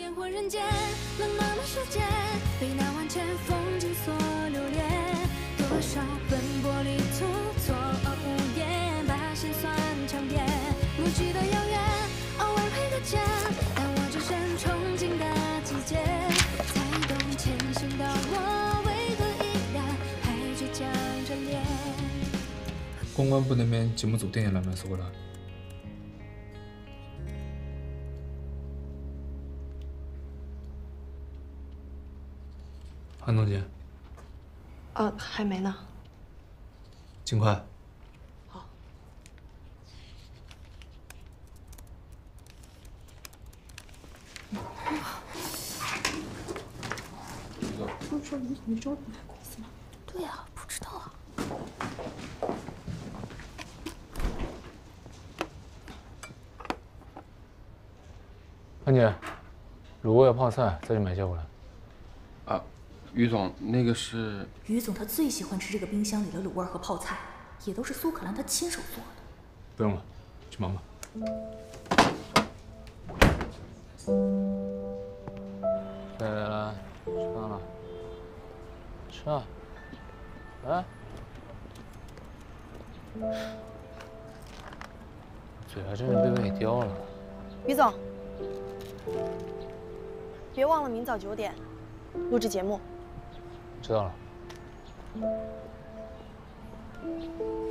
烟火人间，冷冷的世界，被那万千风景所留恋。多少奔波旅途，错愕无言，把心酸强辩。不记得遥远，偶尔会搁浅，但我只剩憧憬的季节，才懂前行的我为何依然还倔强着脸。 公关部那边节目组电影来没送过来？韩总监， 还没呢。 尽快。 好。不是说于总不来公司吗？ 对呀，不知道啊。 安姐，如果要泡菜，再去买些过来。 啊，于总，那个是…… 于总他最喜欢吃这个冰箱里的卤味和泡菜，也都是苏可兰他亲手做的。 不用了，去忙吧。 来，吃饭了，吃啊，来。嘴还真是被喂刁了。 于总，别忘了明早9点录制节目。 知道了。